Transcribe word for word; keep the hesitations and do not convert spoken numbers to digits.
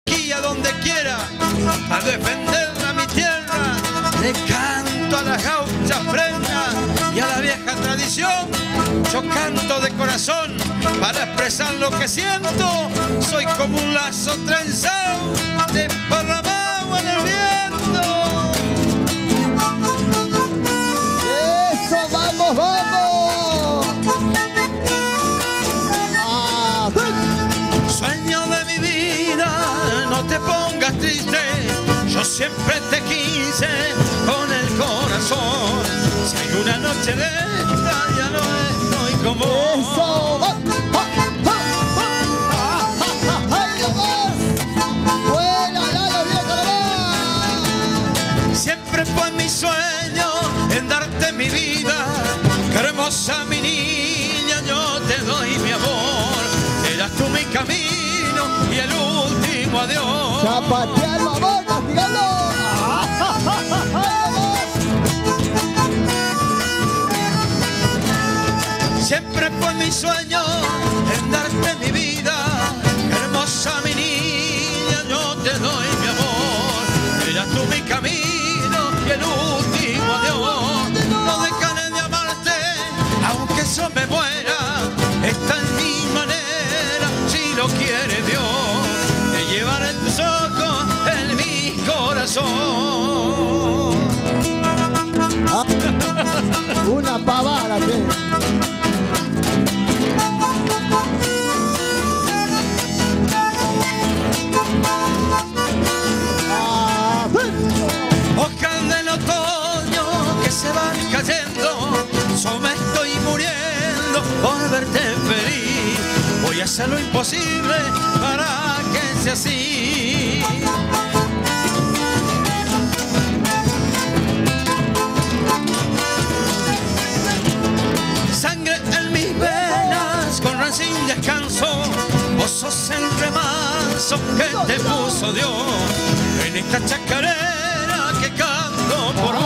aquí a donde quiera, a defender a mi tierra. Le canto a las gauchas prendas y a la vieja tradición. Yo canto de corazón para expresar lo que siento. Soy como un lazo trenzado, desparramado en el viento. ¡Eso, vamos, vamos! ¡Ah! Sueño de mi vida, no te pongas triste. Yo siempre te quise con el corazón. Si hay una noche de esta, ya no estoy como ¡Eso! ¡Va! ¡Va! ¡Va! ¡Va! ¡Ay, Dios! ¡Vuela, la vieja, va! Siempre fue mi sueño en darte mi vida. Qué hermosa mi niña, yo te doy mi amor. Serás tú mi camino y el último adiós. ¡Zapatear, vamos, castigando! Siempre fue mi sueño en darte mi vida. Qué hermosa mi niña, yo te doy mi amor. Serás tú mi camino y el último adiós. No dejaré de amarte, aunque eso me muera. Está en mi manera, si lo quiere Dios, de llevar en tus ojos en mi corazón. Ah, una pavada, ¿qué? Hojas del otoño que se van cayendo, yo me estoy muriendo por verte feliz. Voy a hacer lo imposible para que sea así. Sangre en mis venas, corran sin descanso. Vos sos el remanso que te puso Dios en esta chacarera que canto por vos.